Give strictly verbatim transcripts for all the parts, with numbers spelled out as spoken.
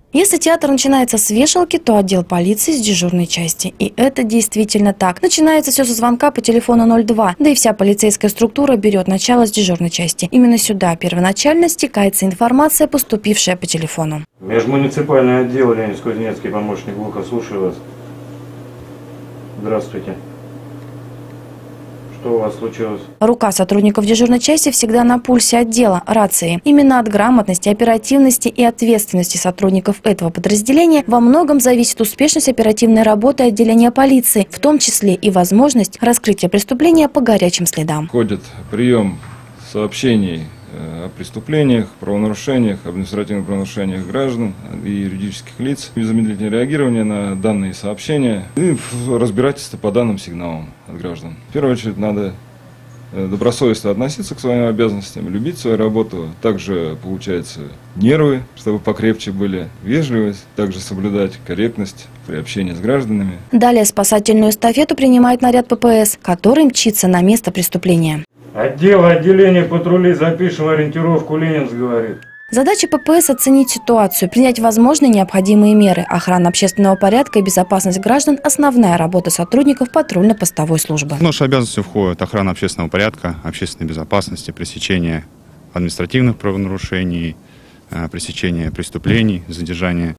Если театр начинается с вешалки, то отдел полиции с дежурной части. И это действительно так. Начинается все со звонка по телефону ноль два, да и вся полицейская структура берет начало с дежурной части. Именно сюда первоначально стекается информация, поступившая по телефону. Межмуниципальное отдел, Леонид Кузнецкий, помощник Глуха, слушаю вас. Здравствуйте. Что у вас случилось? Рука сотрудников дежурной части всегда на пульсе отдела, рации. Именно от грамотности, оперативности и ответственности сотрудников этого подразделения во многом зависит успешность оперативной работы отделения полиции, в том числе и возможность раскрытия преступления по горячим следам. Входит прием сообщений о преступлениях, правонарушениях, административных правонарушениях граждан и юридических лиц, незамедлительное реагирование на данные сообщения и разбирательство по данным сигналам от граждан. В первую очередь надо добросовестно относиться к своим обязанностям, любить свою работу, также, получается, нервы, чтобы покрепче были, вежливость, также соблюдать корректность при общении с гражданами. Далее спасательную эстафету принимает наряд ППС, который мчится на место преступления. Отдел, отделение патрулей, запишем ориентировку, Ленинск говорит. Задача ППС – оценить ситуацию, принять возможные необходимые меры. Охрана общественного порядка и безопасность граждан – основная работа сотрудников патрульно-постовой службы. В наши обязанности входят охрана общественного порядка, общественной безопасности, пресечение административных правонарушений, пресечение преступлений, задержание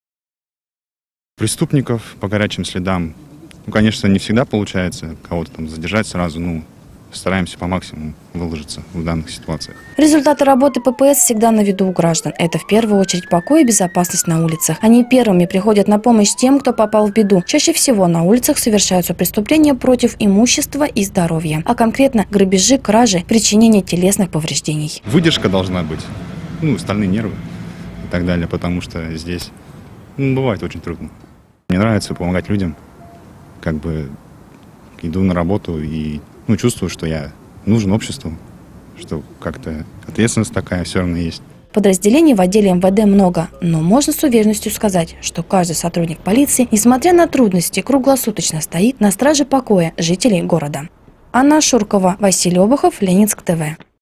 преступников по горячим следам. Ну, конечно, не всегда получается кого-то там задержать сразу, ну, стараемся по максимуму выложиться в данных ситуациях. Результаты работы ППС всегда на виду у граждан. Это в первую очередь покой и безопасность на улицах. Они первыми приходят на помощь тем, кто попал в беду. Чаще всего на улицах совершаются преступления против имущества и здоровья. А конкретно грабежи, кражи, причинение телесных повреждений. Выдержка должна быть, ну, стальные нервы и так далее, потому что здесь, ну, бывает очень трудно. Мне нравится помогать людям, как бы иду на работу и Ну, чувствую, что я нужен обществу, что как-то ответственность такая все равно есть. Подразделений в отделе эм вэ дэ много, но можно с уверенностью сказать, что каждый сотрудник полиции, несмотря на трудности, круглосуточно стоит на страже покоя жителей города. Анна Шуркова, Василий Обухов, Ленинск ТВ.